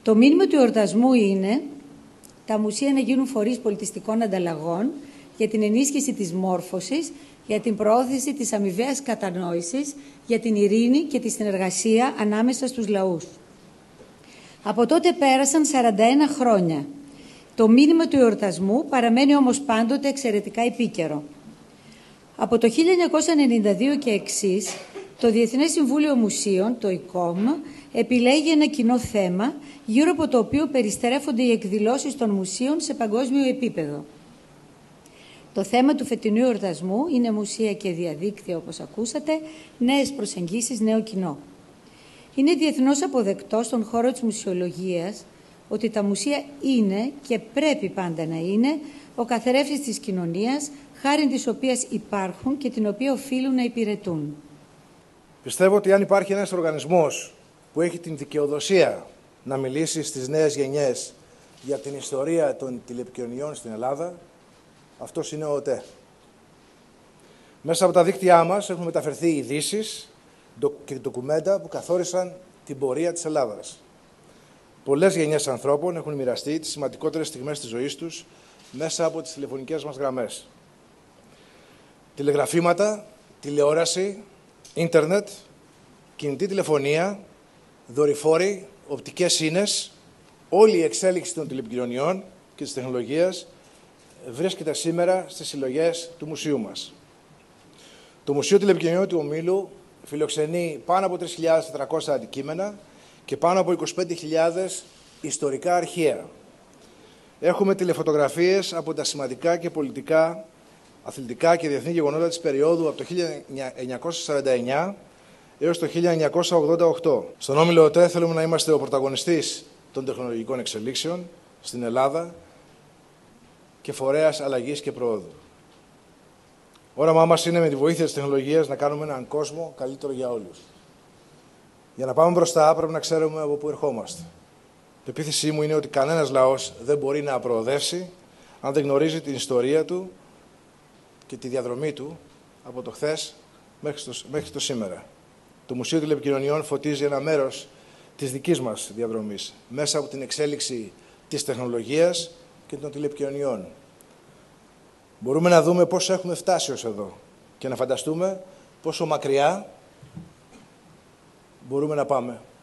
Το μήνυμα του εορτασμού είναι τα μουσεία να γίνουν φορείς πολιτιστικών ανταλλαγών για την ενίσχυση της μόρφωσης, για την προώθηση της αμοιβαίας κατανόησης, για την ειρήνη και τη συνεργασία ανάμεσα στους λαούς. Από τότε πέρασαν 41 χρόνια. Το μήνυμα του εορτασμού παραμένει όμως πάντοτε εξαιρετικά επίκαιρο. Από το 1992 και εξής, το Διεθνές Συμβούλιο Μουσείων, το ΙΚΟΜ, επιλέγει ένα κοινό θέμα, γύρω από το οποίο περιστρέφονται οι εκδηλώσεις των μουσείων σε παγκόσμιο επίπεδο. Το θέμα του φετινού εορτασμού είναι μουσεία και διαδίκτυο, όπως ακούσατε, νέες προσεγγίσεις, νέο κοινό. Είναι διεθνώς αποδεκτό στον χώρο της μουσιολογίας ότι τα μουσεία είναι και πρέπει πάντα να είναι ο καθρέφτης της κοινωνίας, χάριν της οποίας υπάρχουν και την οποία οφείλουν να υπηρετούν. Πιστεύω ότι αν υπάρχει ένας οργανισμός που έχει την δικαιοδοσία να μιλήσει στις νέες γενιές για την ιστορία των τηλεπικοινωνιών στην Ελλάδα, αυτός είναι ο ΟΤΕ. Μέσα από τα δίκτυά μας έχουν μεταφερθεί ειδήσεις και ντοκουμέντα που καθόρισαν την πορεία της Ελλάδας. Πολλές γενιές ανθρώπων έχουν μοιραστεί τις σημαντικότερες στιγμές της ζωής τους μέσα από τις τηλεφωνικές μας γραμμές. Τηλεγραφήματα, τηλεόραση, ίντερνετ, κινητή τηλεφωνία, δορυφόροι, οπτικές ίνες, όλη η εξέλιξη των τηλεπικοινωνιών και της τεχνολογίας βρίσκεται σήμερα στις συλλογές του μουσείου μας. Το Μουσείο Τηλεπικοινωνιών του Ομίλου φιλοξενεί πάνω από 3.400 αντικείμενα και πάνω από 25.000 ιστορικά αρχεία. Έχουμε τηλεφωτογραφίες από τα σημαντικά και πολιτικά, αθλητικά και διεθνή γεγονότα της περίοδου από το 1949 έως το 1988. Στον Όμιλο ΟΤΕ θέλουμε να είμαστε ο πρωταγωνιστής των τεχνολογικών εξελίξεων στην Ελλάδα και φορέας αλλαγής και προόδου. Όραμά μας είναι με τη βοήθεια της τεχνολογίας να κάνουμε έναν κόσμο καλύτερο για όλους. Για να πάμε μπροστά πρέπει να ξέρουμε από πού ερχόμαστε. Η πεποίθησή μου είναι ότι κανένας λαός δεν μπορεί να προοδεύσει αν δεν γνωρίζει την ιστορία του και τη διαδρομή του από το χθες μέχρι το σήμερα. Το Μουσείο Τηλεπικοινωνιών φωτίζει ένα μέρος της δικής μας διαδρομής μέσα από την εξέλιξη της τεχνολογίας και των τηλεπικοινωνιών. Μπορούμε να δούμε πώς έχουμε φτάσει ως εδώ και να φανταστούμε πόσο μακριά μπορούμε να πάμε.